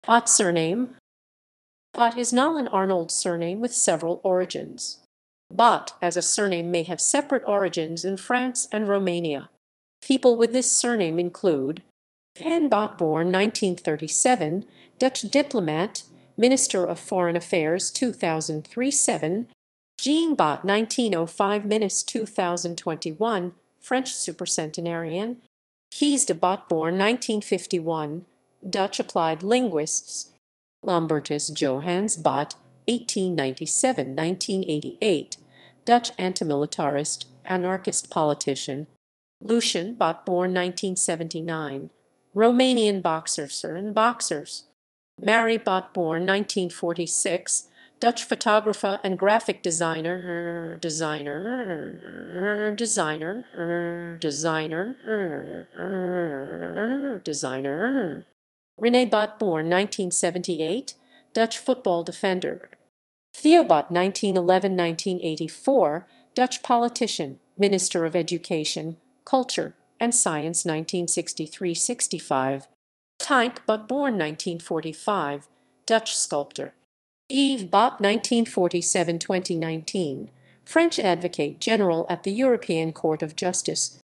Bot surname. Bot is Nolan Arnold's surname with several origins. Bot as a surname may have separate origins in France and Romania. People with this surname include Jeanne Bot, born 1937, Dutch diplomat, Minister of Foreign Affairs 2003-7, Jeanne Bot, 1905, Minister 2021, French supercentenarian, Kees de Bot, born 1951, Dutch applied linguists, Lambertus Johannes Bot, 1897-1988, Dutch antimilitarist, anarchist politician, Lucian Bot, born 1979, Romanian boxers and boxers, Marrie Bot, born 1946, Dutch photographer and graphic designer, René Bot, born 1978, Dutch football defender. Theo Bot, 1911-1984, Dutch politician, Minister of Education, Culture, and Science 1963-65. Tineke Bot, born 1945, Dutch sculptor. Yves Bot, 1947-2019, French advocate general at the European Court of Justice.